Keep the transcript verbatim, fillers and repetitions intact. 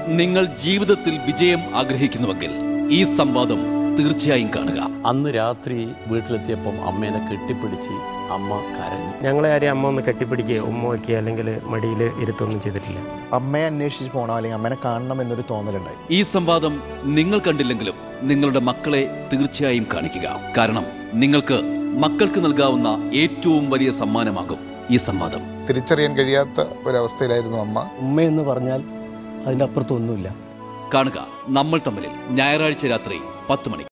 നിങ്ങൾ ജീവിതത്തിൽ വിജയം ആഗ്രഹിക്കുന്നുവെങ്കിൽ ഈ സംവാദം തീർച്ചയായും കാണുക. അന്ന് രാത്രി വീട്ടിലെത്തിയപ്പം അമ്മേനെ കെട്ടിപ്പിടിച്ച് അമ്മ കരഞ്ഞു. ഞങ്ങളെ ആരെയും അമ്മ ഒന്ന് കെട്ടിപ്പിടിക്കുകയോ ഉമ്മ വയ്ക്കുകയോ അല്ലെങ്കിൽ മടിയിൽ ഇരുത്തൊന്നും ചെയ്തിട്ടില്ല. അമ്മയെ അന്വേഷിച്ച് പോകണം അല്ലെങ്കിൽ അമ്മേനെ കാണണം എന്നൊരു തോന്നലുണ്ടായി. ഈ സംവാദം നിങ്ങൾ കണ്ടില്ലെങ്കിലും നിങ്ങളുടെ മക്കളെ തീർച്ചയായും കാണിക്കുക. കാരണം നിങ്ങൾക്ക് മക്കൾക്ക് നൽകാവുന്ന ഏറ്റവും വലിയ സമ്മാനമാകും ഈ സംവാദം. തിരിച്ചറിയാൻ കഴിയാത്ത ഒരവസ്ഥയിലായിരുന്നു അമ്മ. ഉമ്മയെന്ന് പറഞ്ഞാൽ അതിൻ്റെ അപ്പുറത്തൊന്നുമില്ല. കാണുക നമ്മൾ തമ്മിൽ ഞായറാഴ്ച രാത്രി പത്ത് മണി.